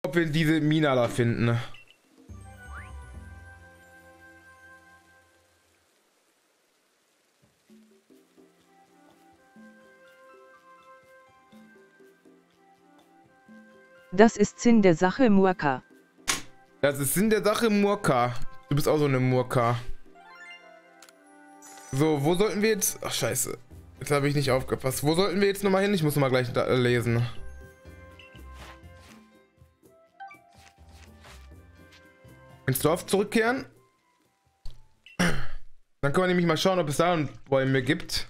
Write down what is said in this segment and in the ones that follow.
ob wir diese Mina da finden. Das ist Sinn der Sache, Murka. Das ist Sinn der Sache, Murka. Du bist auch so eine Murka. So, wo sollten wir jetzt... Ach, scheiße. Jetzt habe ich nicht aufgepasst. Wo sollten wir jetzt nochmal hin? Ich muss nochmal gleich lesen. Ins Dorf zurückkehren. Dann können wir nämlich mal schauen, ob es da Bäume gibt,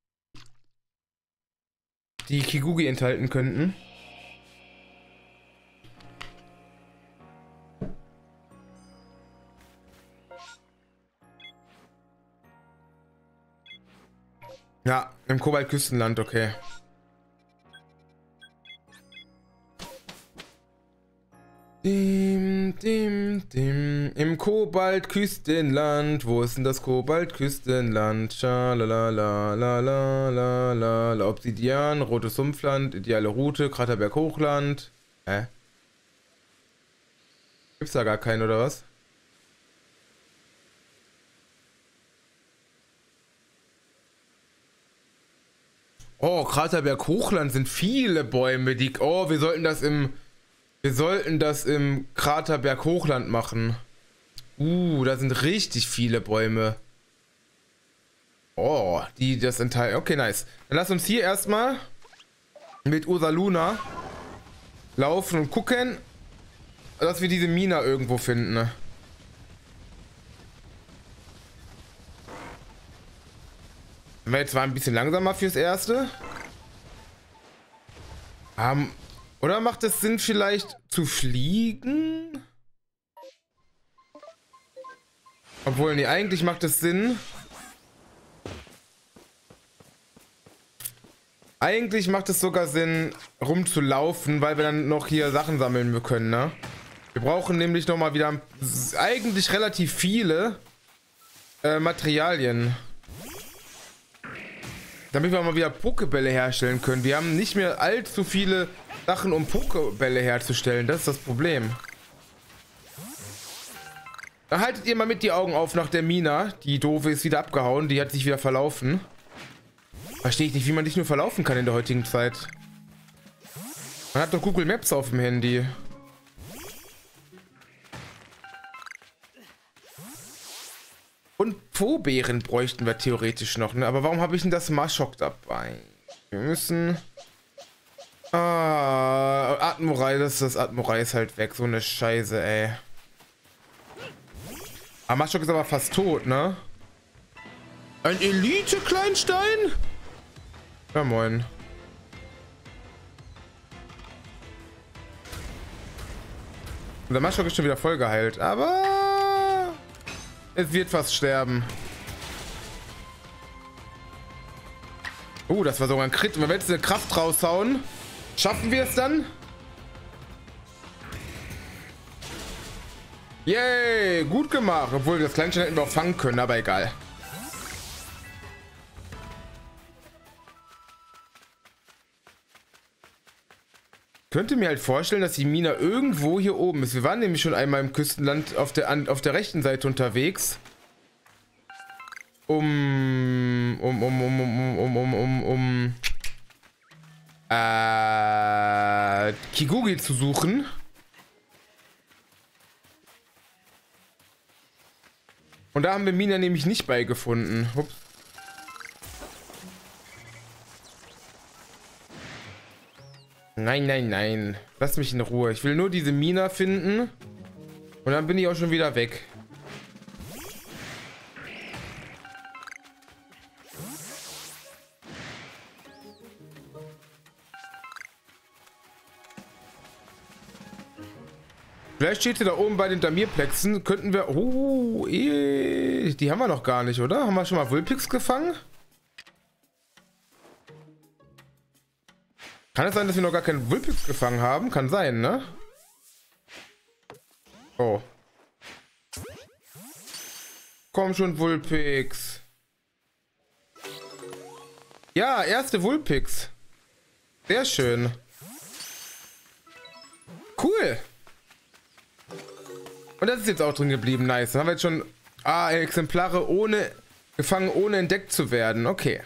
die Kigugi enthalten könnten. Ja, im Kobaltküstenland, okay. Im Kobaltküstenland. Wo ist denn das Kobaltküstenland? Schalalalalalala. Obsidian, rotes Sumpfland, ideale Route, Kraterberg Hochland. Gibt's da gar keinen, oder was? Oh, Kraterberg Hochland sind viele Bäume, die... Oh, wir sollten das im Kraterberg Hochland machen. Da sind richtig viele Bäume. Oh, die das enthalten. Okay, nice. Dann lass uns hier erstmal mit Ursaluna laufen und gucken, dass wir diese Mina irgendwo finden. Wenn wir jetzt mal ein bisschen langsamer fürs Erste. Oder macht es Sinn, vielleicht zu fliegen? Obwohl, nee, eigentlich macht es Sinn. Eigentlich macht es sogar Sinn, rumzulaufen, weil wir dann noch hier Sachen sammeln können, ne? Wir brauchen nämlich noch mal wieder eigentlich relativ viele Materialien. Damit wir mal wieder Pokebälle herstellen können. Wir haben nicht mehr allzu viele Sachen, um Pokebälle herzustellen. Das ist das Problem. Dann haltet ihr mal mit die Augen auf nach der Mina. Die doofe ist wieder abgehauen. Die hat sich wieder verlaufen. Verstehe ich nicht, wie man dich nur verlaufen kann in der heutigen Zeit. Man hat doch Google Maps auf dem Handy. Und Pobeeren bräuchten wir theoretisch noch, ne? Aber warum habe ich denn das Maschok dabei? Wir müssen... Atmorai, das Atmorai ist halt weg. So eine Scheiße, ey. Maschok ist aber fast tot, ne? Ein Elite-Kleinstein? Ja, moin. Und der Maschok ist schon wieder voll geheilt, aber... Es wird fast sterben. Das war sogar ein Crit. Wenn wir jetzt eine Kraft raushauen, schaffen wir es dann? Yay, gut gemacht. Obwohl, das Kleinstein hätten wir auch fangen können, aber egal. Ich könnte mir halt vorstellen, dass die Mina irgendwo hier oben ist. Wir waren nämlich schon einmal im Küstenland auf der rechten Seite unterwegs. Kigugi zu suchen. Und da haben wir Mina nämlich nicht bei gefunden. Ups. Nein, nein, nein. Lass mich in Ruhe. Ich will nur diese Mina finden. Und dann bin ich auch schon wieder weg. Vielleicht steht sie da oben bei den Damirplexen. Könnten wir... die haben wir noch gar nicht, oder? Haben wir schon mal Vulpix gefangen? Kann es sein, dass wir noch gar keinen Vulpix gefangen haben? Kann sein, ne? Oh. Komm schon, Vulpix. Ja, erste Vulpix. Sehr schön. Cool. Und das ist jetzt auch drin geblieben. Nice. Dann haben wir jetzt schon Exemplare gefangen, ohne entdeckt zu werden. Okay.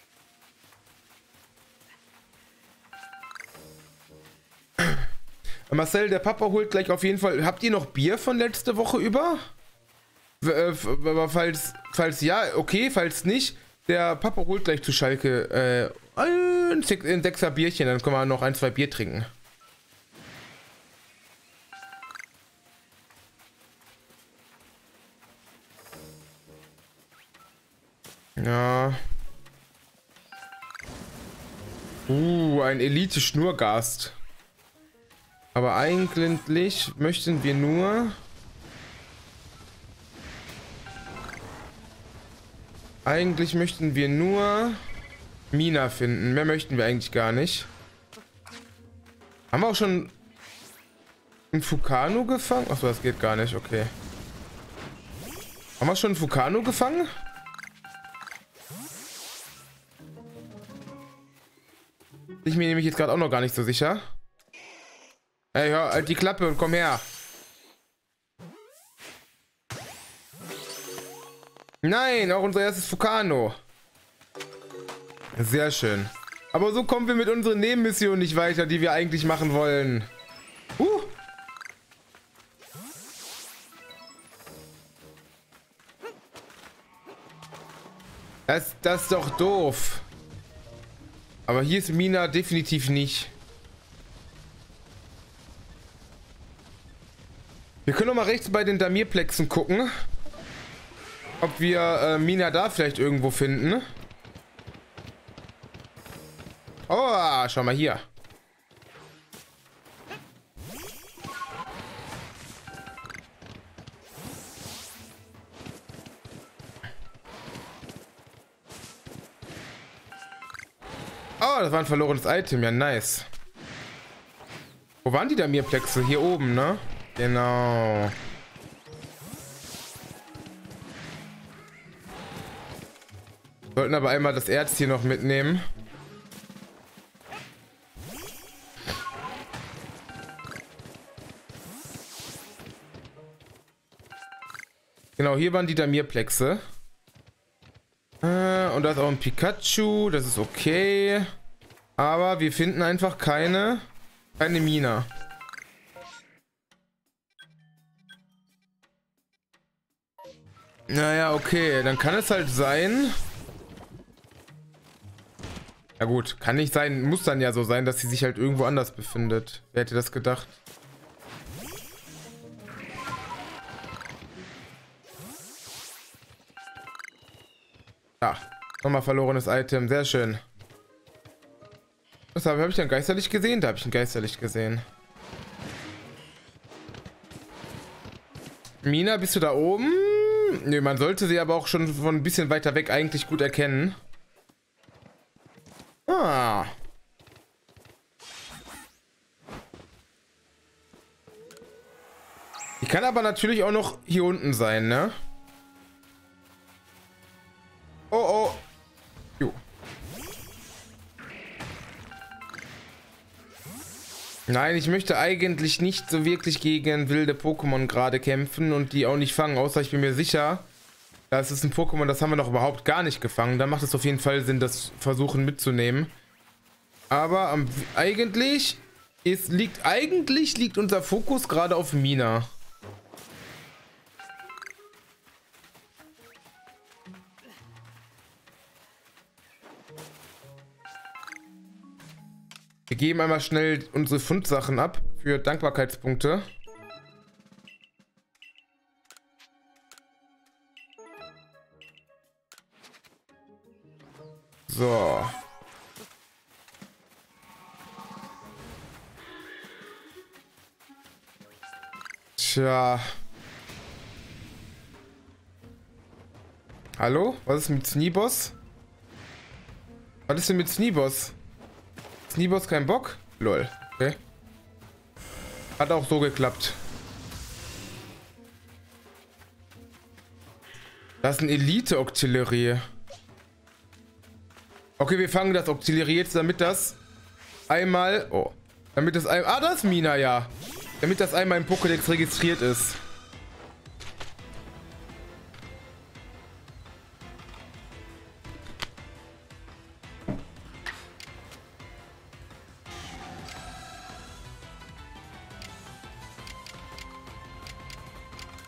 Marcel, der Papa holt gleich auf jeden Fall. Habt ihr noch Bier von letzte Woche über? Aber falls ja, okay, falls nicht, der Papa holt gleich zu Schalke ein 6er Bierchen, dann können wir noch 1, 2 Bier trinken. Ja. Ein Elite-Schnurgast. Aber eigentlich möchten wir nur... Eigentlich möchten wir nur Mina finden. Mehr möchten wir eigentlich gar nicht. Haben wir auch schon einen Fukano gefangen? Achso, das geht gar nicht, okay. Haben wir schon einen Fukano gefangen? Bin ich mir nämlich jetzt gerade auch noch gar nicht so sicher. Ey, hör halt die Klappe und komm her. Nein, auch unser erstes Fukano. Sehr schön. Aber so kommen wir mit unseren Nebenmissionen nicht weiter, die wir eigentlich machen wollen. Das ist doch doof. Aber hier ist Mina definitiv nicht. Wir können doch mal rechts bei den Damirplexen gucken, ob wir Mina da vielleicht irgendwo finden. Oh, schau mal hier. Oh, das war ein verlorenes Item. Ja, nice. Wo waren die Damirplexe? Hier oben, ne? Genau. Sollten aber einmal das Erz hier noch mitnehmen. Genau, hier waren die Damirplexe. Und da ist auch ein Pikachu, das ist okay. Aber wir finden einfach keine Mina. Naja, okay, dann kann es halt sein. Ja gut, kann nicht sein, muss dann ja so sein, dass sie sich halt irgendwo anders befindet. Wer hätte das gedacht? Ja, nochmal verlorenes Item, sehr schön. Was habe ich dann geisterlich gesehen? Da habe ich ihn geisterlich gesehen. Mina, bist du da oben? Nö, man sollte sie aber auch schon von ein bisschen weiter weg eigentlich gut erkennen. Ah. Die kann aber natürlich auch noch hier unten sein, ne? Oh, oh. Jo. Nein, ich möchte eigentlich nicht so wirklich gegen wilde Pokémon gerade kämpfen und die auch nicht fangen, außer ich bin mir sicher, das ist ein Pokémon, das haben wir noch überhaupt gar nicht gefangen. Da macht es auf jeden Fall Sinn, das versuchen mitzunehmen. Aber eigentlich liegt unser Fokus gerade auf Mina. Wir geben einmal schnell unsere Fundsachen ab für Dankbarkeitspunkte. So. Tja. Hallo? Was ist mit Sneeboss? Was ist denn mit Sneeboss? Sneeboss kein Bock? Lol. Okay. Hat auch so geklappt. Das ist ein Elite-Auxiliary. Okay, wir fangen das Auxiliary jetzt, damit das einmal... Oh. Damit das einmal... Ah, das ist Mina, ja. Damit das einmal im Pokédex registriert ist.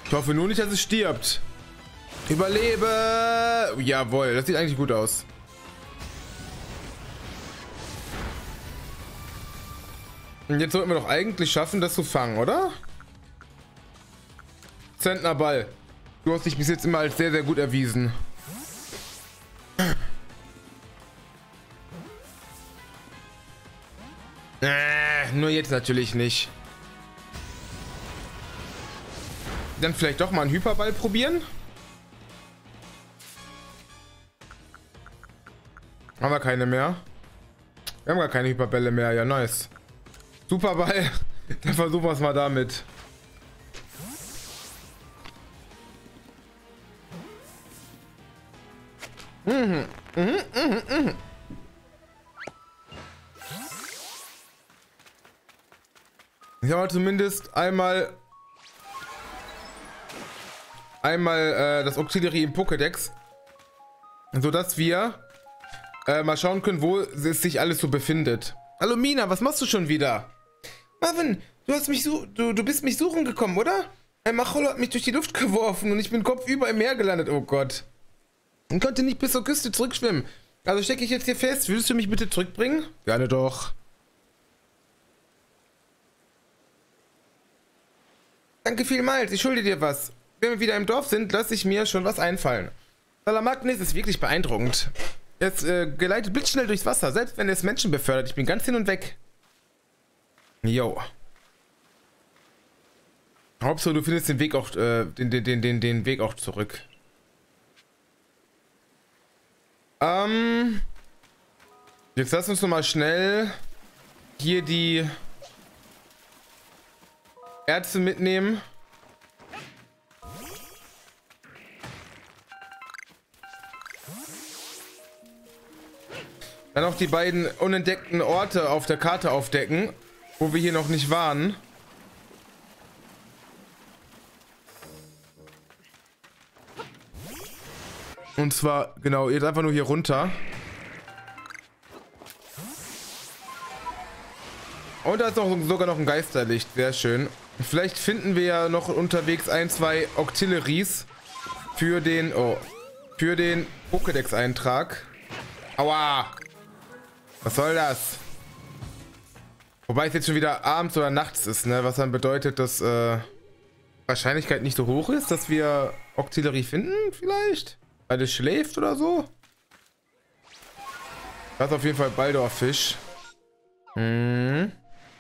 Ich hoffe nur nicht, dass es stirbt. Überlebe! Jawohl, das sieht eigentlich gut aus. Und jetzt sollten wir doch eigentlich schaffen, das zu fangen, oder? Zentnerball. Du hast dich bis jetzt immer als sehr, sehr gut erwiesen. Nur jetzt natürlich nicht. Dann vielleicht doch mal einen Hyperball probieren. Haben wir keine mehr? Wir haben gar keine Hyperbälle mehr. Ja, nice. Superball. Dann versuchen wir es mal damit. Ich habe zumindest einmal das Octillery im Pokédex, sodass wir mal schauen können, wo es sich alles so befindet. Hallo Mina, was machst du schon wieder? Marvin, du bist mich suchen gekommen, oder? Ein Macholo hat mich durch die Luft geworfen und ich bin kopfüber im Meer gelandet, oh Gott. Und konnte nicht bis zur Küste zurückschwimmen. Also stecke ich jetzt hier fest. Würdest du mich bitte zurückbringen? Gerne doch. Danke vielmals, ich schulde dir was. Wenn wir wieder im Dorf sind, lasse ich mir schon was einfallen. Salamagnis ist wirklich beeindruckend. Es geleitet blitzschnell durchs Wasser, selbst wenn es Menschen befördert. Ich bin ganz hin und weg. Jo. Hauptsache, du findest den Weg auch, den Weg auch zurück. Jetzt lass uns noch mal schnell hier die Ärzte mitnehmen. Dann auch die beiden unentdeckten Orte auf der Karte aufdecken, wo wir hier noch nicht waren. Und zwar, genau, jetzt einfach nur hier runter. Und da ist auch sogar noch ein Geisterlicht, sehr schön. Vielleicht finden wir ja noch unterwegs ein, zwei Octilleries für den Pokédex-Eintrag. Aua! Was soll das? Wobei es jetzt schon wieder abends oder nachts ist, ne? Was dann bedeutet, dass Wahrscheinlichkeit nicht so hoch ist, dass wir Octillery finden, vielleicht? Weil es schläft oder so? Das ist auf jeden Fall Baldorfisch. Hm.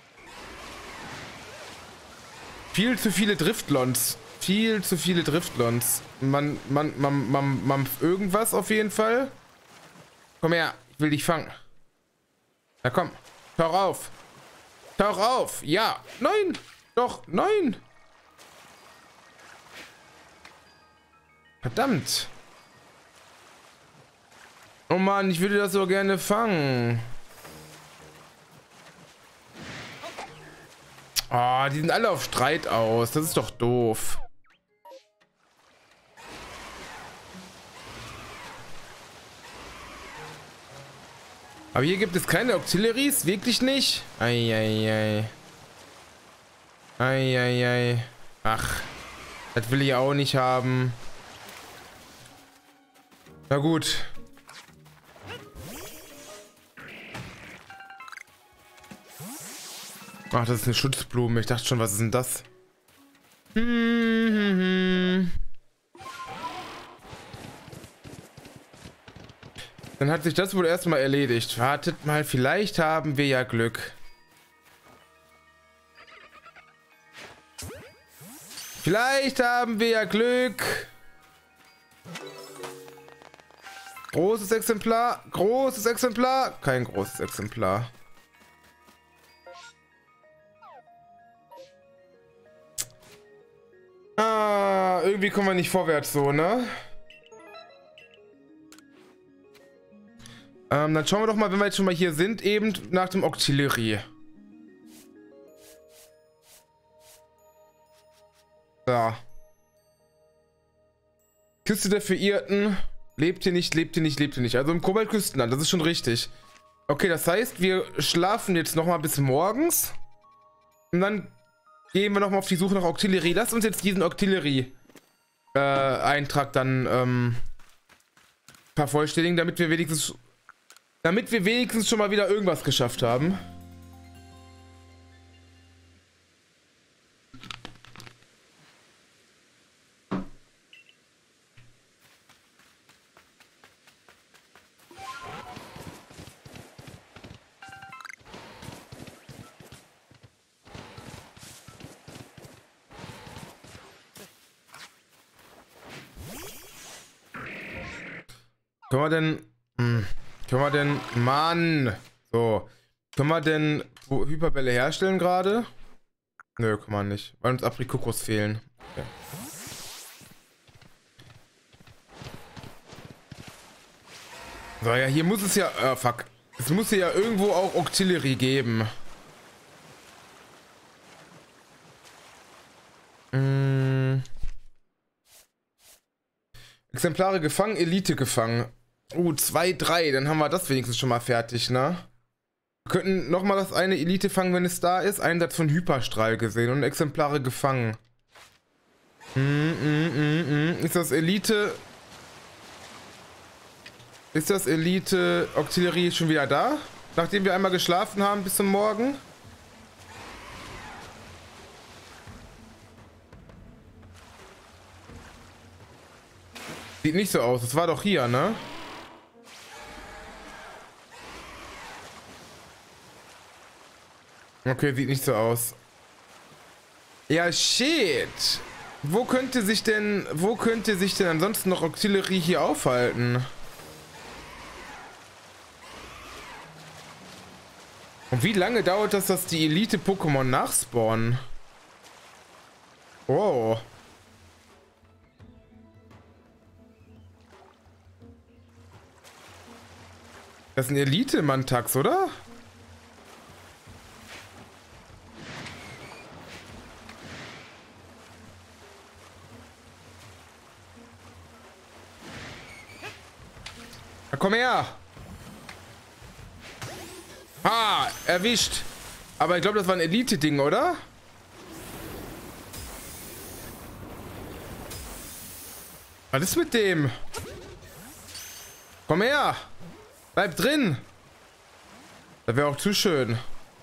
Viel zu viele Driftlons. Viel zu viele Driftlons. Man irgendwas auf jeden Fall. Komm her, ich will dich fangen. Na komm, tauch auf. Tauch auf. Ja, nein. Doch, nein. Verdammt. Oh Mann, ich würde das so gerne fangen. Oh, die sind alle auf Streit aus. Das ist doch doof. Aber hier gibt es keine Octilleries? Wirklich nicht? Eieiei. Eieiei. Ach, das will ich auch nicht haben. Na gut. Ach, das ist eine Schutzblume. Ich dachte schon, was ist denn das? Dann hat sich das wohl erstmal erledigt. Wartet mal, vielleicht haben wir ja Glück. Vielleicht haben wir ja Glück. Großes Exemplar. Großes Exemplar. Kein großes Exemplar. Ah, irgendwie kommen wir nicht vorwärts so, ne? Dann schauen wir doch mal, wenn wir jetzt schon mal hier sind, eben nach dem Octillery. So. Küste der Verirrten. Lebt hier nicht, lebt hier nicht, lebt hier nicht. Also im Kobaltküstenland, das ist schon richtig. Okay, das heißt, wir schlafen jetzt noch mal bis morgens. Und dann gehen wir noch mal auf die Suche nach Octillery. Lass uns jetzt diesen Octillery Eintrag dann vervollständigen, damit wir wenigstens schon mal wieder irgendwas geschafft haben. Mann, so, können wir denn Hyperbälle herstellen gerade? Nö, kann man nicht, weil uns Aprikokos fehlen. Okay. So, ja, hier muss es ja, fuck, es muss hier ja irgendwo auch Octillery geben. Exemplare gefangen, Elite gefangen. 2, 3, dann haben wir das wenigstens schon mal fertig, ne? Wir könnten nochmal das eine Elite fangen, wenn es da ist. Einsatz von Hyperstrahl gesehen und Exemplare gefangen. Ist das Elite... Ist das Elite Octillery schon wieder da? Nachdem wir einmal geschlafen haben bis zum Morgen? Sieht nicht so aus. Das war doch hier, ne? Okay, sieht nicht so aus. Ja, shit. Wo könnte sich denn ansonsten noch Octillery hier aufhalten? Und wie lange dauert das, dass die Elite-Pokémon nachspawnen? Oh. Das ist ein Elite-Mantax, oder? Na, komm her! Ha! Erwischt! Aber ich glaube, das war ein Elite-Ding, oder? Was ist mit dem? Komm her! Bleib drin! Das wäre auch zu schön.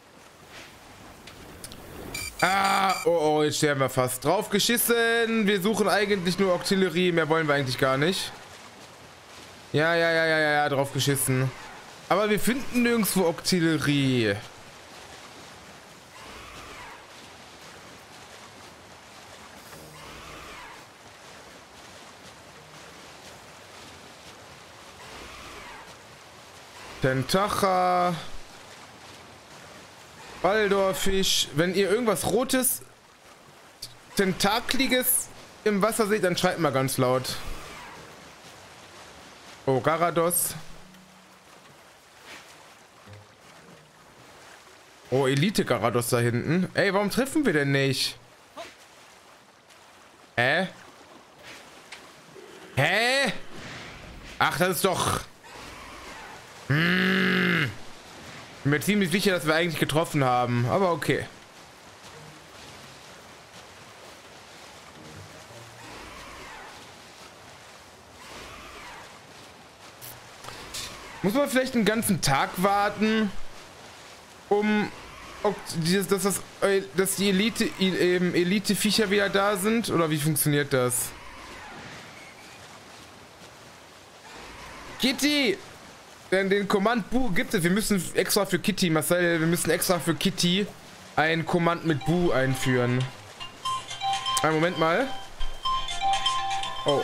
Ah! Oh, jetzt sterben wir fast. Drauf geschissen! Wir suchen eigentlich nur Octillery. Mehr wollen wir eigentlich gar nicht. Ja, drauf geschissen. Aber wir finden nirgendwo Octillery. Tentacha. Baldorfisch. Wenn ihr irgendwas Rotes, Tentakliges im Wasser seht, dann schreibt mal ganz laut. Oh, Garados. Oh, Elite Garados da hinten. Ey, warum treffen wir denn nicht? Hä? Hä? Ach, das ist doch... Bin mir ziemlich sicher, dass wir eigentlich getroffen haben. Aber okay. Muss man vielleicht einen ganzen Tag warten, um dass die Elite-Viecher wieder da sind? Oder wie funktioniert das? Kitty! Denn den Command Bu gibt es. Wir müssen extra für Kitty, Marcel, wir müssen extra für Kitty ein Command mit Bu einführen. Einen Moment mal. Oh.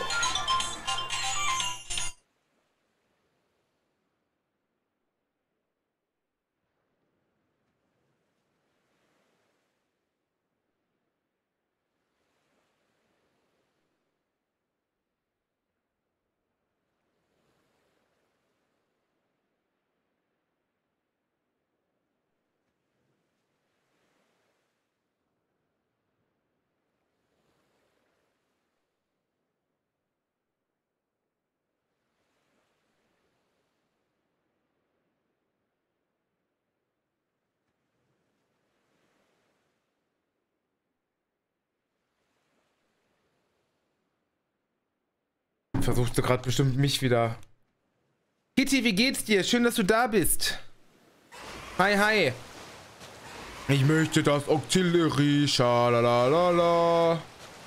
versucht sie gerade bestimmt mich wieder. Kitty, wie geht's dir? Schön, dass du da bist. Hi, hi. Ich möchte das Auxiliary. Schalalalala.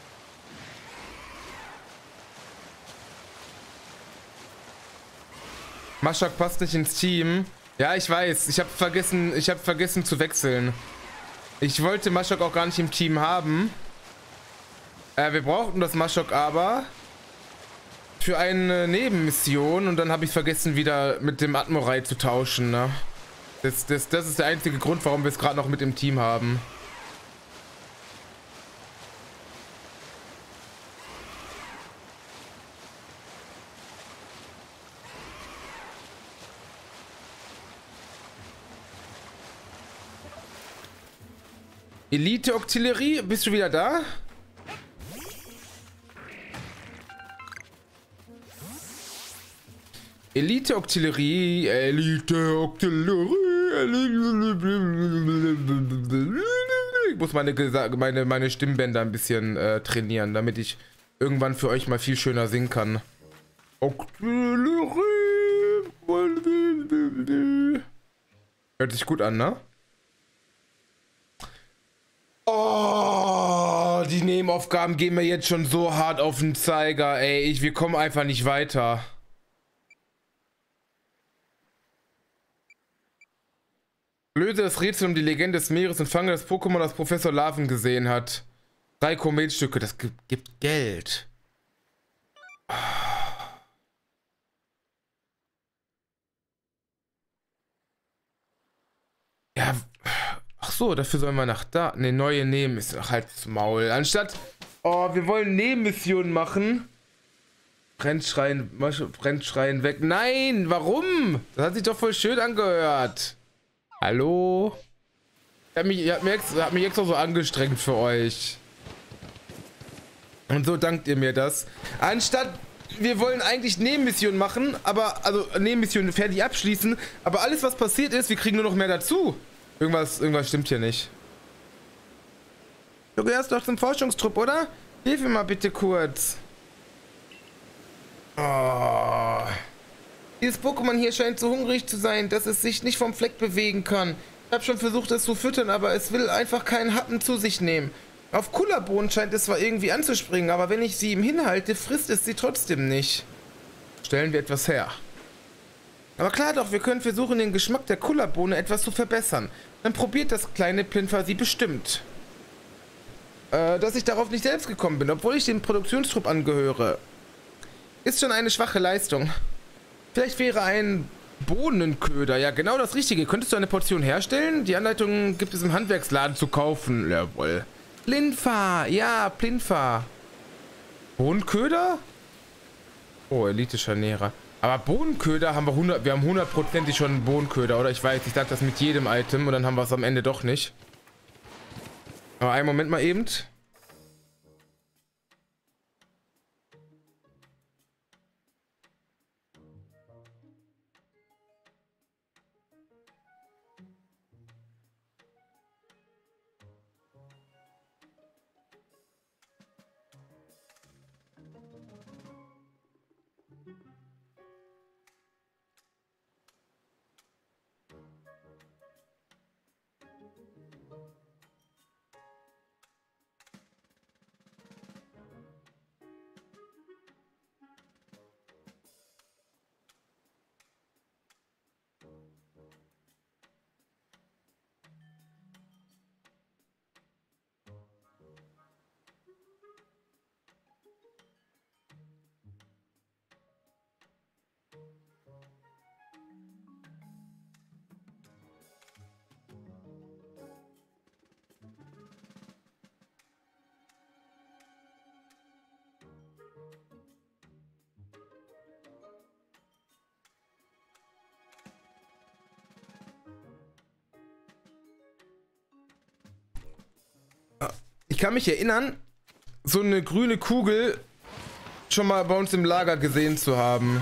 Maschak passt nicht ins Team. Ja, ich weiß. Ich habe vergessen zu wechseln. Ich wollte Maschak auch gar nicht im Team haben. Wir brauchten das Maschak aber für eine Nebenmission und dann habe ich vergessen, wieder mit dem Admorai zu tauschen, ne? Das ist der einzige Grund, warum wir es gerade noch mit im Team haben. Elite Auxiliary, bist du wieder da? Elite Auxiliary, Elite Auxiliary. Ich muss meine Stimmbänder ein bisschen trainieren, damit ich irgendwann für euch mal viel schöner singen kann. Auxiliary. Hört sich gut an, ne? Oh, die Nebenaufgaben gehen mir jetzt schon so hart auf den Zeiger, ey. Wir kommen einfach nicht weiter. Löse das Rätsel um die Legende des Meeres und fange das Pokémon, das Professor Larven gesehen hat. 3 Kometstücke, das gibt Geld. Ja, ach so, dafür sollen wir nach da. Ne, neue nehmen ist ach, halt's Maul. Anstatt, oh, wir wollen Nebenmissionen machen. Brennschreien weg. Nein, warum? Das hat sich doch voll schön angehört. Hallo? Ich hab mich extra so angestrengt für euch. Und so dankt ihr mir das. Anstatt, wir wollen eigentlich Nebenmissionen machen, aber, also Nebenmissionen fertig abschließen, aber alles was passiert ist, wir kriegen nur noch mehr dazu. Irgendwas stimmt hier nicht. Du gehörst doch zum Forschungstrupp, oder? Hilf mir mal bitte kurz. Oh. Dieses Pokémon hier scheint so hungrig zu sein, dass es sich nicht vom Fleck bewegen kann. Ich habe schon versucht, es zu füttern, aber es will einfach keinen Happen zu sich nehmen. Auf Kullerbohnen scheint es zwar irgendwie anzuspringen, aber wenn ich sie ihm hinhalte, frisst es sie trotzdem nicht. Stellen wir etwas her. Aber klar doch, wir können versuchen, den Geschmack der Kullerbohne etwas zu verbessern. Dann probiert das kleine Plinfer sie bestimmt. Dass ich darauf nicht selbst gekommen bin, obwohl ich dem Produktionstrupp angehöre, ist schon eine schwache Leistung. Vielleicht wäre ein Bohnenköder, ja genau das Richtige. Könntest du eine Portion herstellen? Die Anleitung gibt es im Handwerksladen zu kaufen. Jawohl. Plinfa, ja, Plinfa. Bohnenköder? Oh, Elite-Scharnierer. Aber Bohnenköder haben wir haben 100%ig schon einen Bohnenköder, oder? Ich weiß, ich sag das mit jedem Item und dann haben wir es am Ende doch nicht. Aber einen Moment mal eben. Ich kann mich erinnern, so eine grüne Kugel schon mal bei uns im Lager gesehen zu haben.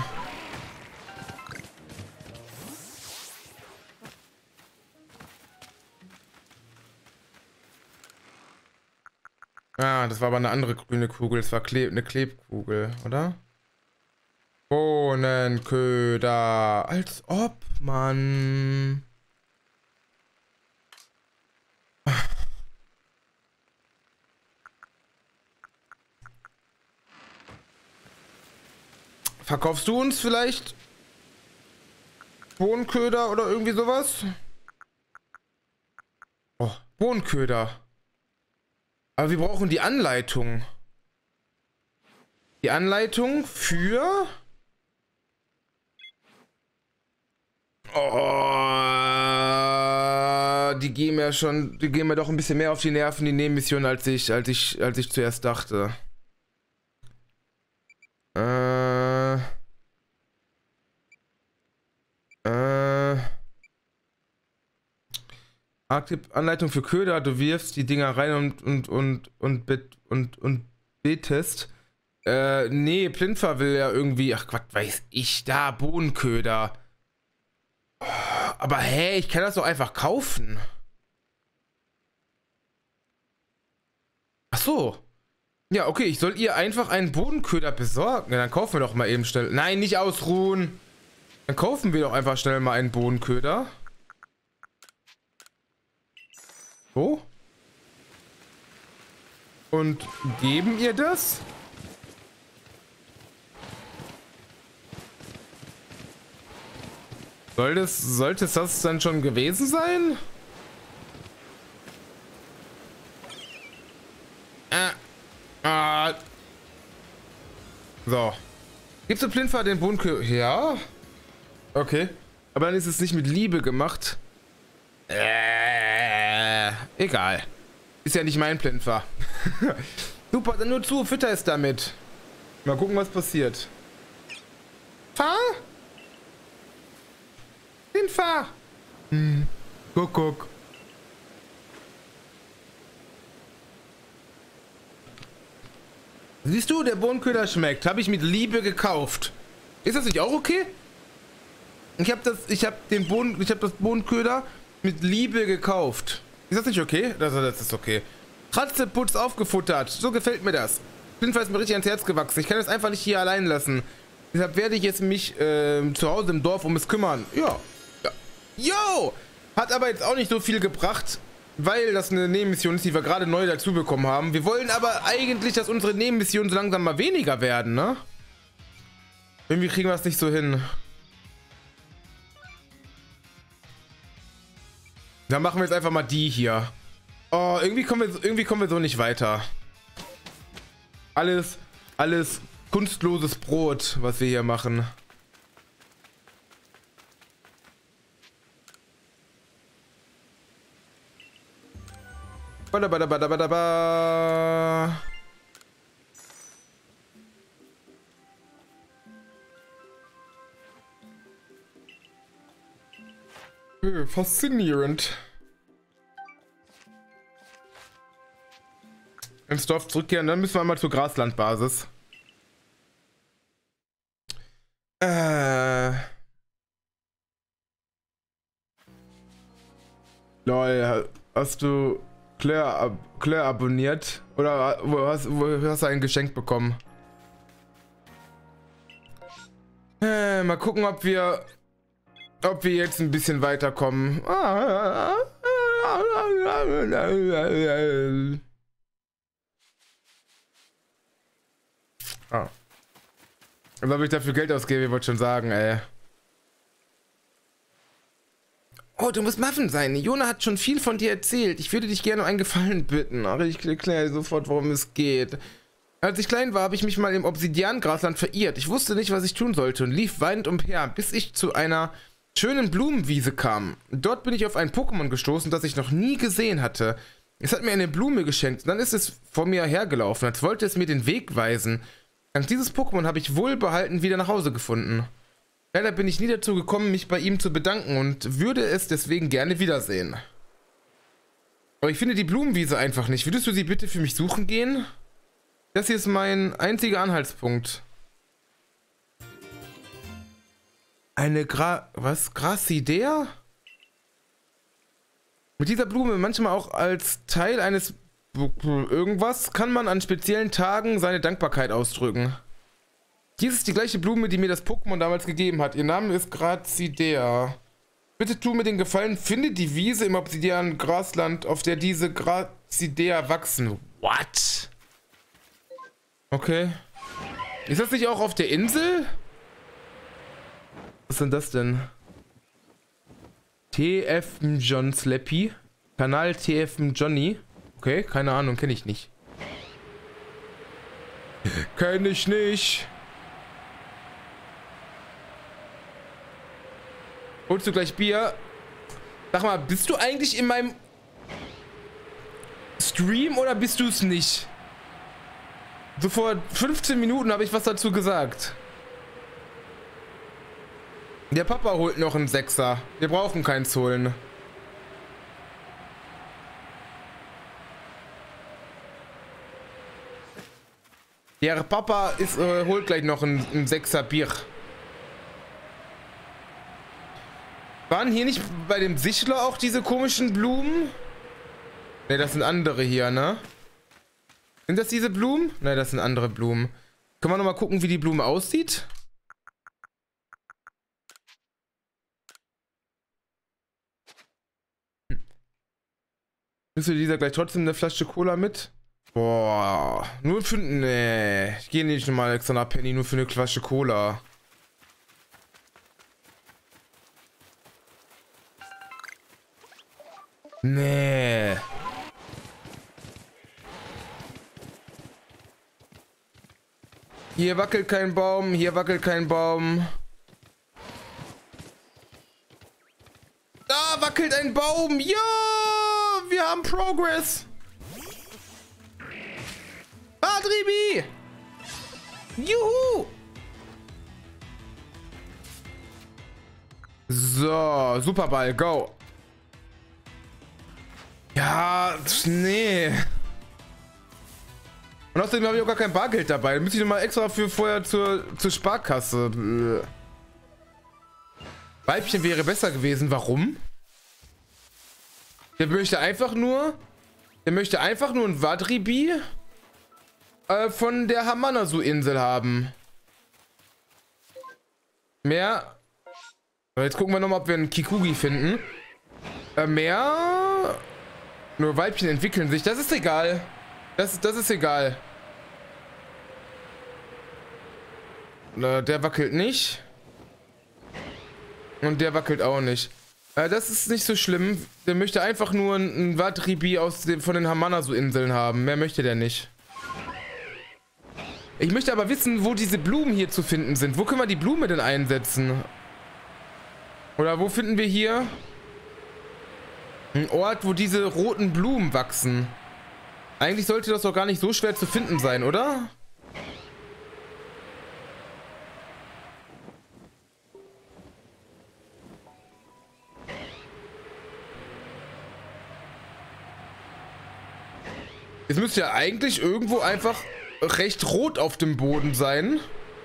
Ah, das war aber eine andere grüne Kugel. Das war eine Klebkugel, oder? Bohnenköder. Als ob, Mann. Verkaufst du uns vielleicht Bohnenköder oder irgendwie sowas? Oh, Bohnenköder. Aber wir brauchen die Anleitung. Die Anleitung für... Oh, die gehen mir doch ein bisschen mehr auf die Nerven, die Nebenmission, als ich zuerst dachte. Anleitung für Köder, du wirfst die Dinger rein und betest. Nee, Plinfer will ja irgendwie, ach was weiß ich, da, Bohnenköder. Aber hä, ich kann das doch einfach kaufen. Ach so. Ja, okay, ich soll ihr einfach einen Bodenköder besorgen. Ja, dann kaufen wir doch mal eben schnell. Nein, nicht ausruhen. Dann kaufen wir doch einfach schnell mal einen Bodenköder. So. Und geben ihr das? Sollte es das dann schon gewesen sein? So. Gibst du Plinfer den Bodenköder? Ja. Okay. Aber dann ist es nicht mit Liebe gemacht. Egal. Ist ja nicht mein Plinfer. Super, dann nur zu, fütter es damit. Mal gucken, was passiert. Fahr? Plinfer. Guck. Siehst du, der Bohnenköder schmeckt. Habe ich mit Liebe gekauft. Ist das nicht auch okay? Ich habe das Bohnenköder mit Liebe gekauft. Ist das nicht okay? Das ist okay. Kratzeputz aufgefuttert. So gefällt mir das. Plinfer ist mir richtig ans Herz gewachsen. Ich kann es einfach nicht hier allein lassen. Deshalb werde ich jetzt mich zu Hause im Dorf um es kümmern. Ja. Yo! Hat aber jetzt auch nicht so viel gebracht, weil das eine Nebenmission ist, die wir gerade neu dazu bekommen haben. Wir wollen aber eigentlich, dass unsere Nebenmissionen so langsam mal weniger werden, ne? Irgendwie kriegen wir es nicht so hin. Dann machen wir jetzt einfach mal die hier. Oh, irgendwie kommen wir so nicht weiter. Alles kunstloses Brot, was wir hier machen. Badabadabadabadaba. Faszinierend. Ins Dorf zurückkehren, dann müssen wir mal zur Graslandbasis. Lol, hast du Claire abonniert? Oder wo hast du ein Geschenk bekommen? Mal gucken, ob wir jetzt ein bisschen weiterkommen. Also ob ich dafür Geld ausgebe, ich wollte schon sagen, ey. Oh, du musst Muffin sein. Jona hat schon viel von dir erzählt. Ich würde dich gerne um einen Gefallen bitten. Aber ich erkläre sofort, worum es geht. Als ich klein war, habe ich mich mal im Obsidian-Grasland verirrt. Ich wusste nicht, was ich tun sollte und lief weinend umher, bis ich zu einer schönen Blumenwiese kam. Dort bin ich auf ein Pokémon gestoßen, das ich noch nie gesehen hatte. Es hat mir eine Blume geschenkt und dann ist es vor mir hergelaufen, als wollte es mir den Weg weisen. Dank dieses Pokémon habe ich wohlbehalten wieder nach Hause gefunden. Leider bin ich nie dazu gekommen, mich bei ihm zu bedanken und würde es deswegen gerne wiedersehen. Aber ich finde die Blumenwiese einfach nicht. Würdest du sie bitte für mich suchen gehen? Das hier ist mein einziger Anhaltspunkt. Eine Grassidea? Mit dieser Blume, manchmal auch als Teil eines irgendwas, kann man an speziellen Tagen seine Dankbarkeit ausdrücken. Dies ist die gleiche Blume, die mir das Pokémon damals gegeben hat. Ihr Name ist Grazidea. Bitte tu mir den Gefallen, finde die Wiese im Obsidian-Grasland, auf der diese Grazidea wachsen. What? Okay. Ist das nicht auch auf der Insel? Was ist denn das denn? TF John Slappy. Kanal TF Johnny. Okay, keine Ahnung, kenne ich nicht. Kenn ich nicht. Holst du gleich Bier? Sag mal, bist du eigentlich in meinem Stream oder bist du es nicht? So vor 15 Minuten habe ich was dazu gesagt. Der Papa holt noch einen Sechser. Wir brauchen keins holen. Der Papa ist, holt gleich noch einen Sechser Bier. Waren hier nicht bei dem Sichler auch diese komischen Blumen? Ne, das sind andere hier, ne? Sind das diese Blumen? Ne, das sind andere Blumen. Können wir noch mal gucken, wie die Blume aussieht? Nimmst du dieser gleich trotzdem eine Flasche Cola mit? Boah, nur für... Ne, ich gehe nicht nochmal extra nach Penny, nur für eine Flasche Cola. Nee. Hier wackelt kein Baum, hier wackelt kein Baum. Da wackelt ein Baum. Ja, wir haben Progress. Adribi. Juhu. So, Superball, go. Ja, nee. Und außerdem habe ich auch gar kein Bargeld dabei. Dann müsste ich nochmal extra für vorher zur Sparkasse. Weibchen wäre besser gewesen. Warum? Der möchte einfach nur ein Wadribi von der Hamanasu-Insel haben. Mehr. Jetzt gucken wir nochmal, ob wir einen Kikugi finden. Mehr. Nur Weibchen entwickeln sich. Das ist egal. Das ist egal. Der wackelt nicht. Und der wackelt auch nicht. Das ist nicht so schlimm. Der möchte einfach nur ein Wadribi von den Hamanasu-Inseln haben. Mehr möchte der nicht. Ich möchte aber wissen, wo diese Blumen hier zu finden sind. Wo können wir die Blume denn einsetzen? Oder wo finden wir hier einen Ort, wo diese roten Blumen wachsen? Eigentlich sollte das doch gar nicht so schwer zu finden sein, oder? Es müsste ja eigentlich irgendwo einfach recht rot auf dem Boden sein.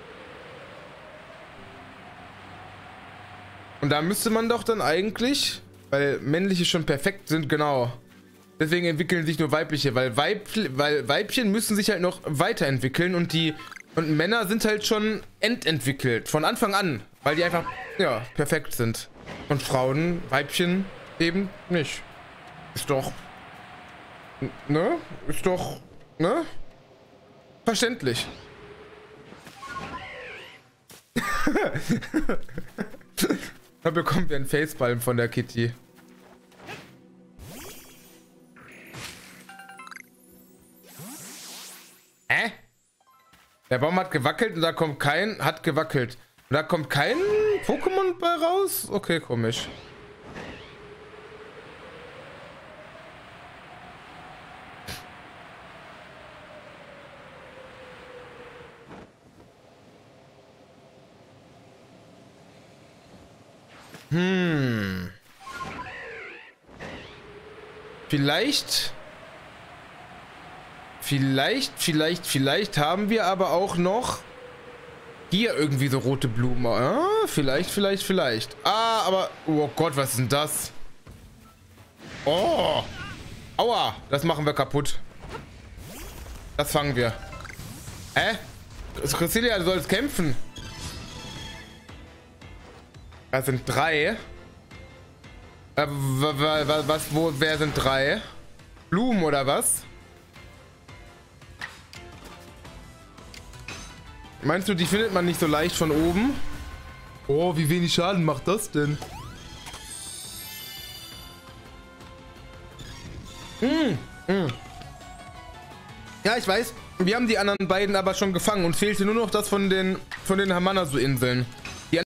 Und da müsste man doch dann eigentlich, weil männliche schon perfekt sind, genau. Deswegen entwickeln sich nur weibliche, weil Weibchen müssen sich halt noch weiterentwickeln und Männer sind halt schon ententwickelt. Von Anfang an, weil die einfach, ja, perfekt sind. Und Frauen, Weibchen eben nicht. Ist doch, ne? Ist doch, ne? Verständlich. Da bekommen wir einen Facepalm von der Kitty. Der Baum hat gewackelt und da kommt hat gewackelt. Und da kommt kein Pokémon bei raus? Okay, komisch. Vielleicht haben wir aber auch noch hier irgendwie so rote Blumen. Ah, vielleicht. Ah, aber, oh Gott, was ist denn das? Oh, aua, das machen wir kaputt. Das fangen wir. Cresselia, du sollst kämpfen. Das sind 3. Wer sind 3? Blumen oder was? Meinst du, die findet man nicht so leicht von oben? Oh, wie wenig Schaden macht das denn? Ja, ich weiß. Wir haben die anderen beiden aber schon gefangen und fehlte nur noch das von den Hamanasu-Inseln.